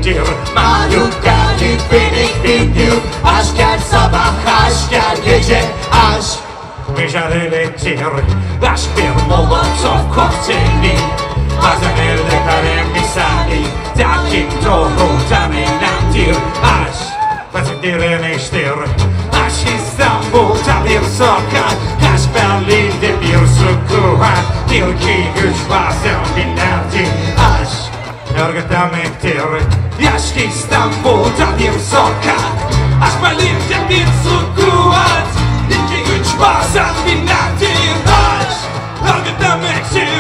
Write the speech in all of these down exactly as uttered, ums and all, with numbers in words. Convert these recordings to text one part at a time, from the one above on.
demektir. Mahluk galip benik bindir. Aşk gel sabah, aşk gel gece. Aşk mücadeledir. Aşk bir molotov kokteyli. Bazen elde kalem misali. Lakin doğrudan eylemdir. Aşk bazen direniştir. Aşk İstanbul'da bir sokak. Aşk Berlin'de bir sukuat. Bir iki üç bazen binlerdir. Aşk örgüt demektir. Aşk İstanbul'da bir sokak. Aşk Berlin'de bir sukuat. İki üç bazen binlerdir. Aşk örgüt demektir.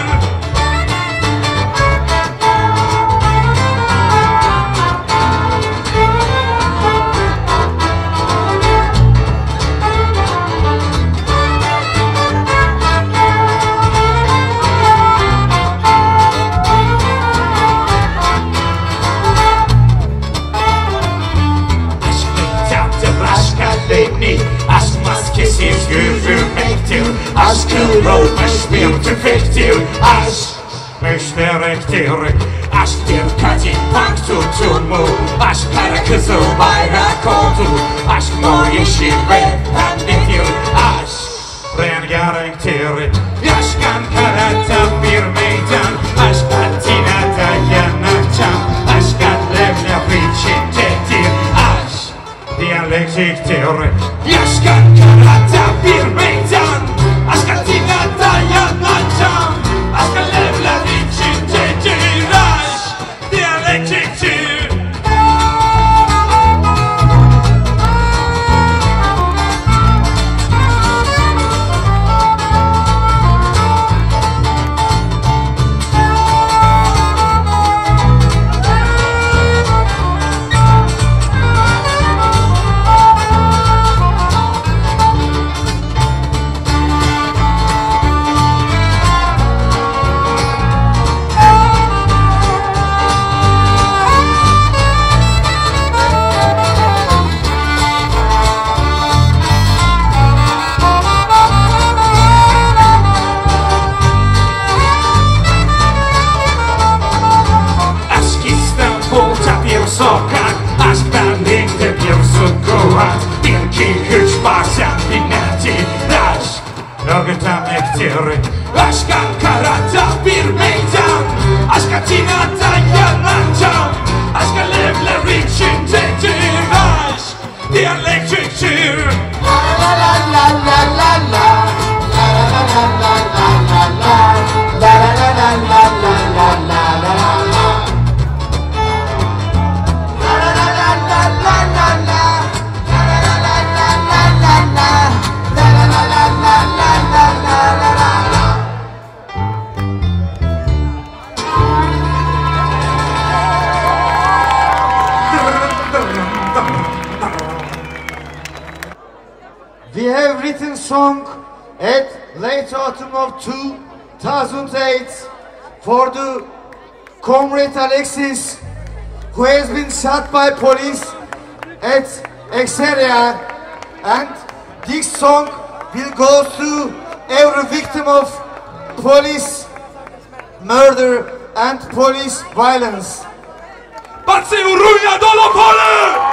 Aşk maskesiz yürümektir. Aşk kıvrılmış bir tüfektir. Aşk müşterektir. Aşk bir kadın bank tutumu. Aşk kara kızıl bayrak oldu. Aşk mor yeşil ve pembedir. Aşk rengarenktir. Aşk Ankara'da bir meydan. Aşk Atina'da yanacağım. Aşk alevler içindedir. Aşk diyalektiktir. Aşk Ankara'da bir meydan. Aşk Atina'da yanacağım. Aşk alevler içindedir. Aşk diyalektiktir. Sokak, aşk Berlin'de bir sukuat. Bir iki üç bazen binlerdir. Aşk örgüt demektir. Aşk Ankara'da bir meydan. Aşk Atina'da yanacağım. Aşk alevler içindedir. Aşk diyalektiktir. La la la la la la la. La la la la la la la. La la la la la la la la la. We have written song at late autumn of two thousand eight for the comrade Alexis, who has been shot by police at Exeria, and this song will go to every victim of police murder and police violence. Patsy Urunia Dolopole!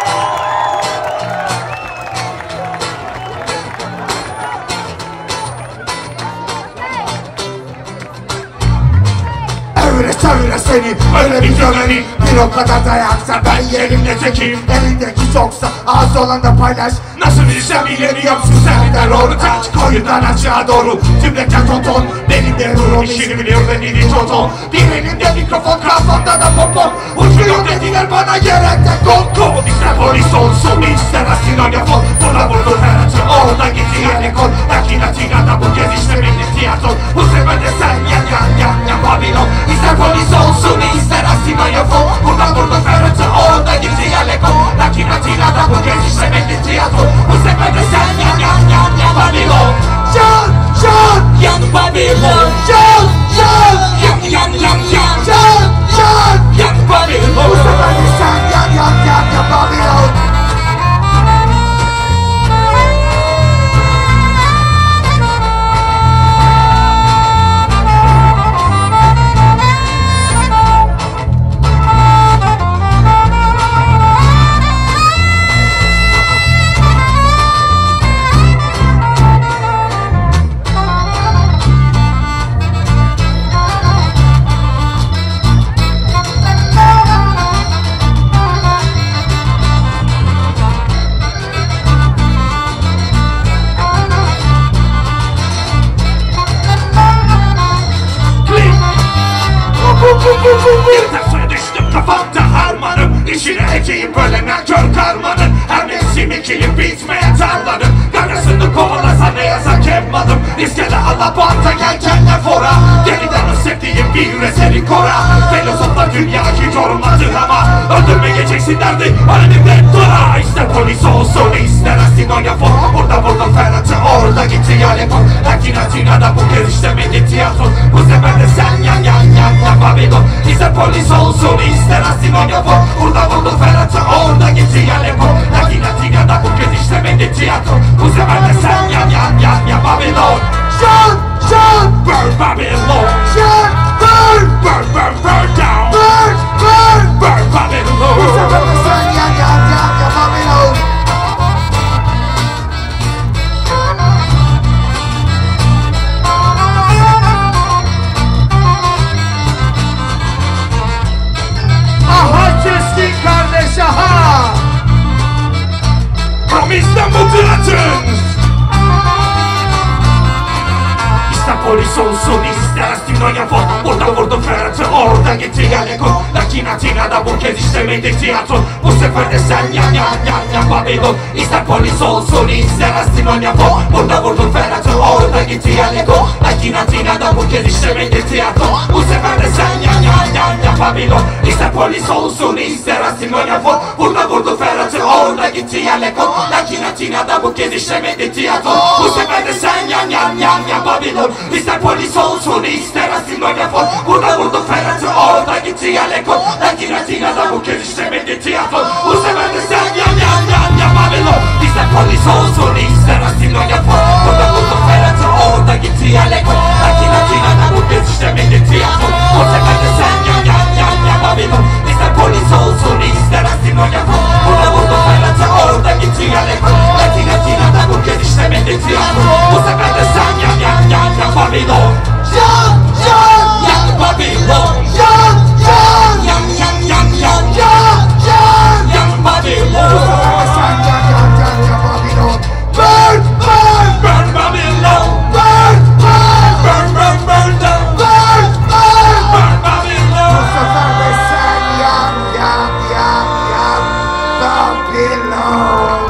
Çevire çevire seni, öyle bir gömeni. Bir o kadar dayaksa ben yerimle çekeyim. Elindeki çoksa az olan da paylaş. Nasıl bilsem ileriyor musun sen de doğru kaç. Koyundan aşağı doğru cümleten tonton. Benim de rurum işini biliyor ve nidi tonton. Bir elimde mikrofon, kafamda da pompon. Uçuyor dediler bana yerekten kol kol. İster polis olsun ister asinonyafon. Buna vurdu her açı orada gitti yerli kol. Lakin Atina'da bu kez işte benim tiyatron. Bu sefer de sen yan yan yan yan Babilon. İster polis olsun ister asinonyafon. Buradan vurdu her açı orada gitti yerli kol. Lakin Atina'da bu kez işte benim tiyatron. Bu sefer de sen yan yan yan yan Babilon. Can can yan Babilon. Can can yan yan yan yan. Can can yan Babilon. Bu sefer de sen yan yan yan yan Babilon. sevgiyi bölenen kör karmanın, her mevsimi kilip bitmeyen tarlanın gagasını kovalasa ne yazar kemmadım. İskele alabanta yelkenle fora, yeniden o sevdiğim bir eseri kora. Filozoflar dünya hiç yorumladı ama öldürmeyeceksin derdi halimde dora. İster polis olsun ister asinonyafon, burada vurdum Ferhat'ı orada gitti Yalepon. Lakin Atina'da bu kez işlemedi tiyatron, bu sefer de sen yan yan yan yan Babylon. İster polis olsun ister asinonyafon, burada vurdum Ferhat'ı orada gitti Yalepon. Lakin Atina'da bu kez işlemedi tiyatron, bu sefer de sen yan yan yan yan Babylon. Shut, shut, Burn Babylon, shut, burn, burn burn burn down, burn, burn. burn Babylon. Bu sefer de sen yan yan yan yan Babylon. Aha keskin kardeş aha. From İstanbul to Athens. İster polis olsun ister asinonyafon, burada vurdum Ferhat'ı orada gitti Yalepon. Lakin Atina'da bu kez işlemedi tiyatron, bu sefer de sen yan yan yan yan Babylon. İster polis olsun ister asinonyafon, burada vurdum Ferhat'ı orada gitti Yalepon. Lakin Atina'da bu kez işlemedi tiyatron, bu sefer de sen yan yan yan yan Babylon. İster polis olsun ister asinonyafon, burada vurdum Ferhat'ı orada gitti Yalepon. Lakin Atina'da bu kez işlemedi tiyatron, bu sefer de sen yan yan yan yan Babylon. İster polis olsun ister asinonyafon, burada vurdum Ferhat'ı orada gitti Yalepon. Lakin Atina'da bu kez işlemedi tiyatron, bu sefer de sen yan yan yan yan Babylon. İster polis olsun ister asinonyafon, burada vurdum Ferhat'ı orada gitti Yalepon. Lakin Atina'da bu kez işlemedi tiyatron, bu sefer de sen yan yan yan yan Babylon. İster polis olsun ister asinonyafon, burada vurdum Ferhat'ı orada gitti Yalepon. Lakin Atina'da bu kez işlemedi tiyatron, bu sefer de sen yan yan yan yan Babylon. Yan, yan, Yan Babylon, yan, yan, yan yan yan yan yan, yan. yan Babylon. Sen yan yan yan yan Babylon. Burn, burn, Burn Babylon, burn, burn, burn burn burn down, burn, burn. burn Bu Babylon. sefer de sen yan yan yan yan Babylon.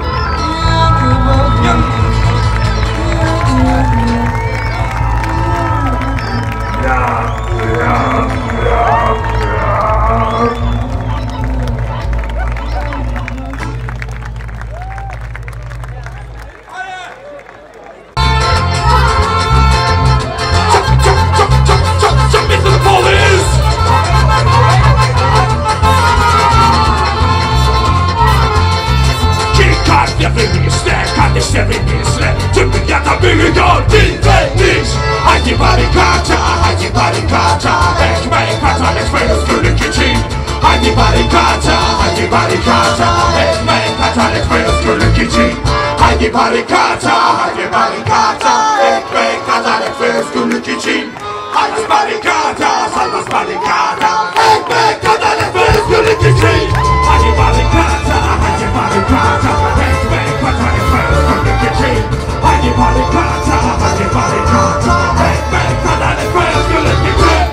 Jump into the police! Kick kalplerimizle, kardeşlerimizle tüm dünyada büyüyor direniş. Haydi barikata, haydi barikata, ekmek adalet ve özgürlük için. Haydi barikata, haydi barikata, ekmek adalet ve özgürlük için. Haydi barikata, haydi barikata, ekmek adalet ve özgürlük için. Haydi barikata, salvas barikata, ekmek adalet ve özgürlük için. Haydi barikata, haydi barikata, ekmek adalet ve özgürlük için. Haydi barikata, haydi barikata, ekmek adalet ve özgürlük için.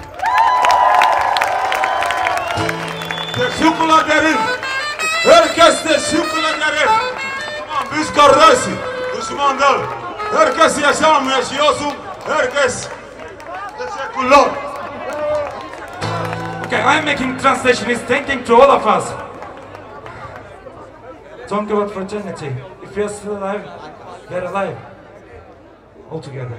Teşekkür ederim. Herkes teşekkür ederim. Tamam biz kardeşiz. Düşman değil. Herkes yaşam yaşıyorsun. Herkes. Teşekkürler. Okay, I'm making translation. He's thinking to all of us. Talk about fraternity. If you're still alive, we're alive. All together.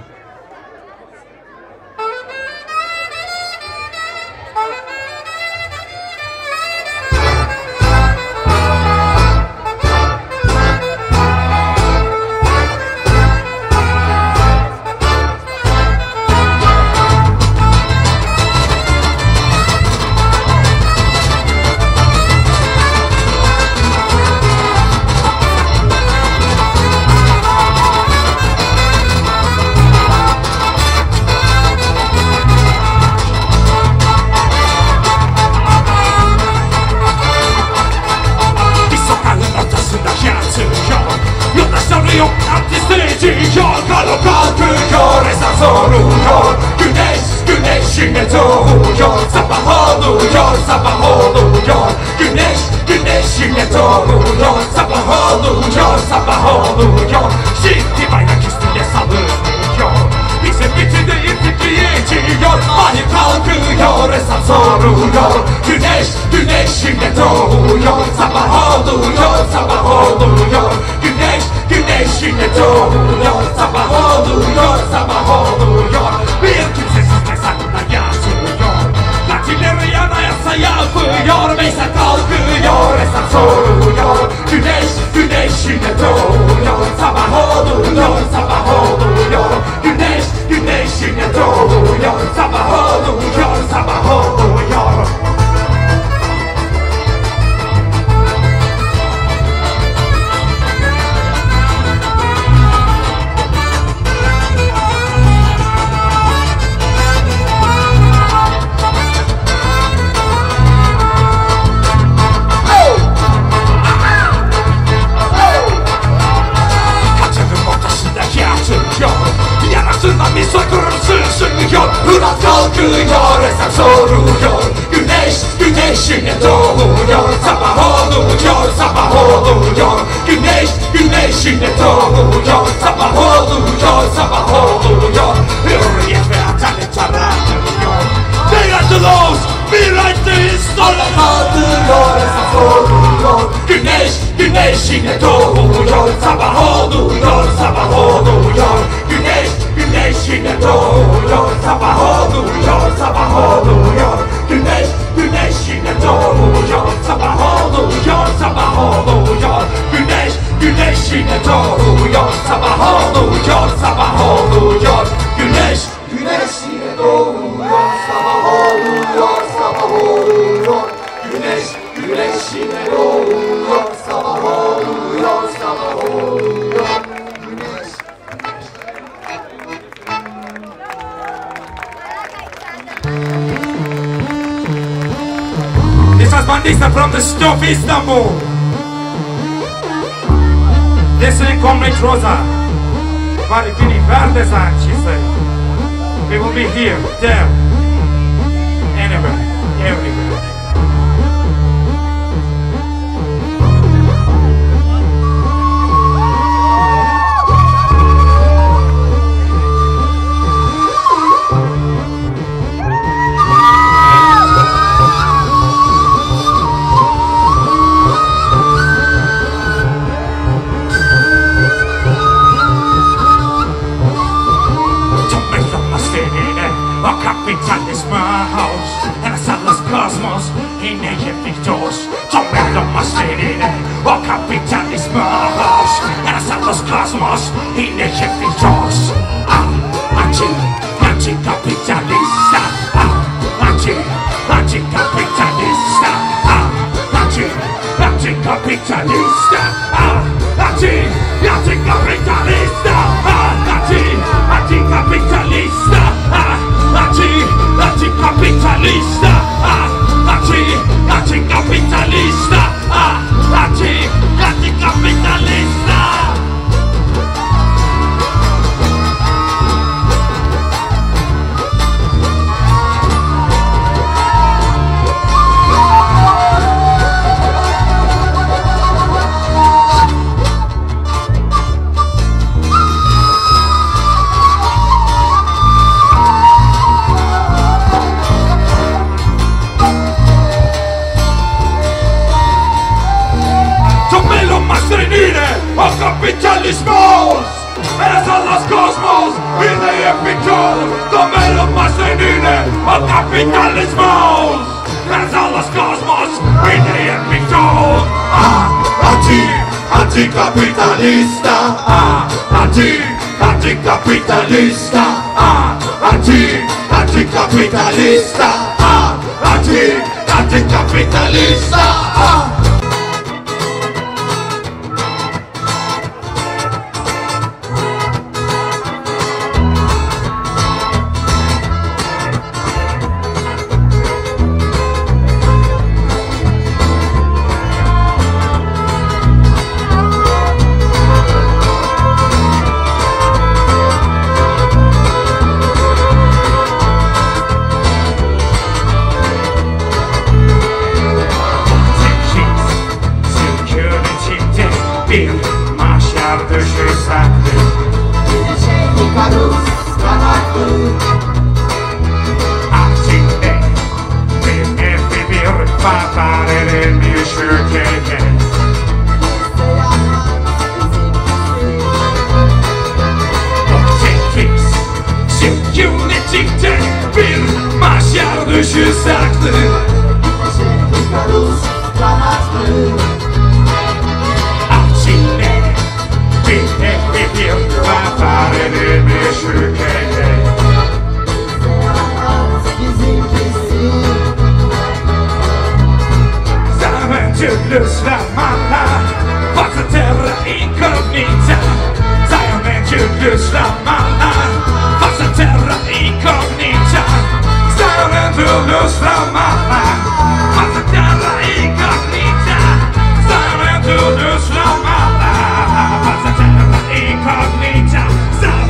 신의 도우여 사바호루여 사바호루여 신티바이나 키스의 사부여 빛의 빛이 내 인피기지여 많이 밝으여의 삼소루여 그네 그네 신의 도우여 사바호루여 사바호루여 그네 그네 신의 도우여 사바호루여 사바호루여 밀키세 시스테 사쿠나 야수여 라틸레리아나 야사야부여 메이사 kalkıyor samsoruyor Güneş güneş yine doğuyor sabah oluyor sabah oluyor Güneş güneş yine doğuyor sabah oluyor sabah oluyor Hırat kalkıyor, esem soruyor Güneş, güneş yine doğuyor Sabah oluyor, sabah oluyor Güneş, güneş yine doğuyor Sabah oluyor, sabah oluyor Hürriyet ve adalet aranıyor Miraculous, miraculous kalkıyor, esem soruyor Güneş, güneş yine doğuyor Sabah oluyor, sabah oluyor Güneş, güneş yine doğuyor Sabah oluyor, sabah oluyor Güneş, güneş yine doğuyor Sabah oluyor, sabah oluyor Güneş, güneş yine doğuyor Sabah oluyor, sabah oluyor Güneş, güneş yine doğuyor Sabah oluyor, sabah oluyor Güneş, güneş yine doğuyor Sabah oluyor, sabah oluyor Güneş This was Bandista from the city of Istanbul. Listening comrade Rosa. Varipini Verdezan, she said. We will be here, there, anywhere, everywhere. Capitalist house and a sadless cosmos in a victors. Tomato machine, a capitalist house and a sadless cosmos in a victors. Ah, anti, anti-capitalista. Ah, anti, anti-capitalista. Ah, anti, anti-capitalista. Ah, anti, anti-capitalista. Ah, anti, anti-capitalista. Ah, anti, anti-capitalista, ah, anti, anti-capitalista, ah, anti, anti-capitalista. Of capitalismos, eres a los cosmos y de epictos, tomelo más senile. Of capitalismos, eres a los cosmos y de epictos. Ah, anti, anticapitalista. Ah, anti, anticapitalista. Ah, anti, anticapitalista. Ah, anti, anticapitalista. Ah. Mahşer dışı saklı Güneşe Ikarus kanatlı Aksine bir evi bir papar edilmiş ülkeye Portekiz Sükûnetik'te bir mahşer dışı saklı Güneşe Ikarus kanatlı Aksine bir evi bir papar edilmiş ülkeye Aventurlös la mala Passa terra incognita Sei aventurlös la mala Passa terra incognita Sei aventurlös la mala Passa terra incognita Sei aventurlös la mala Passa terra incognita Sei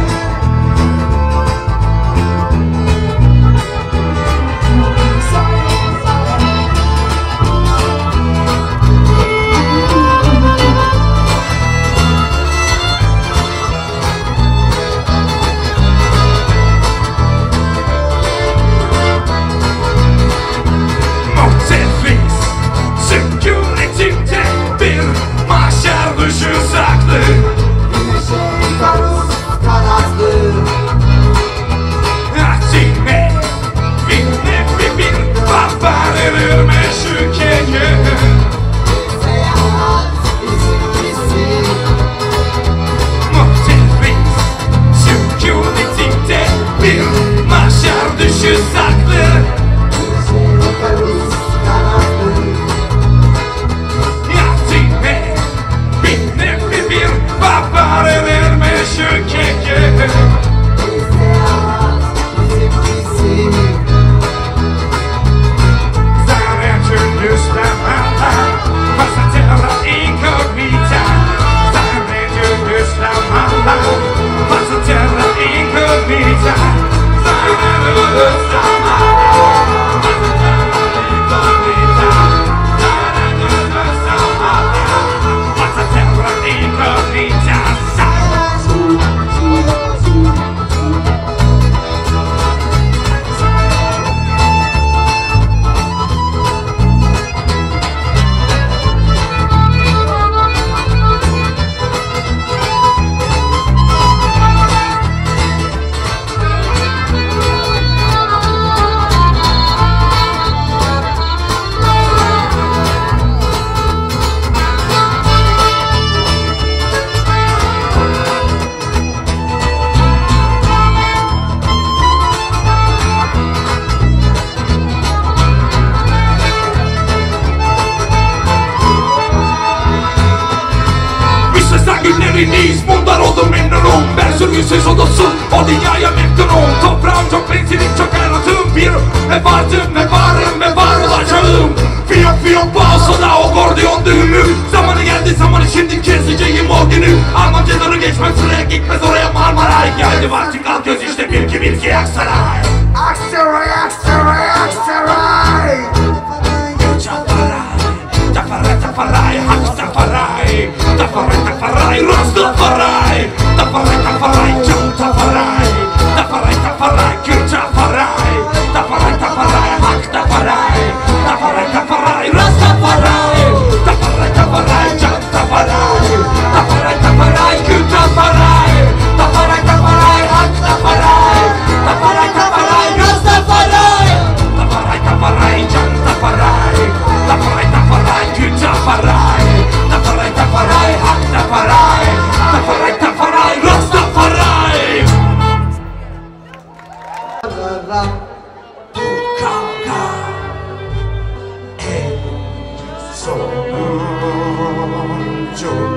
Mundar oldum memnunum Ben sürgünsüz odasız o dünyaya meftunum Toprağım çok renklilik çok hayatım Bir ve vardım ve varım ve var olacağım Fiyok fiyok bağırsada o gordiyon düğümü Zamanı geldi zamanı şimdi keseceğim o günü Almam cezanı geçmem sıraya gitmez oraya Marmaray Geldi vakti kalk göz işte bir ki bir ki Aksaray Aksaray, Aksaray, Aksaray Tafaray, tafaray, hak tafaray Tafaray, tafaray, Rastafari Tafaray, tafaray, can tafaray Tafaray, tafaray, gül tafaray Tafaray, tafaray, hak tafaray Tafaray, tafaray, Rastafari Tafaray, tafaray, can tafaray Tafaray, tafaray, gül tafaray Tafaray, tafaray, hak tafaray Tafaray, tafaray, Rastafari Tafaray, tafaray, can tafaray Tafaray, tafaray, gül tafaray Tafaray, tafaray, hak tafaray Tafaray, tafaray, Rastafari Kavga en sonuncu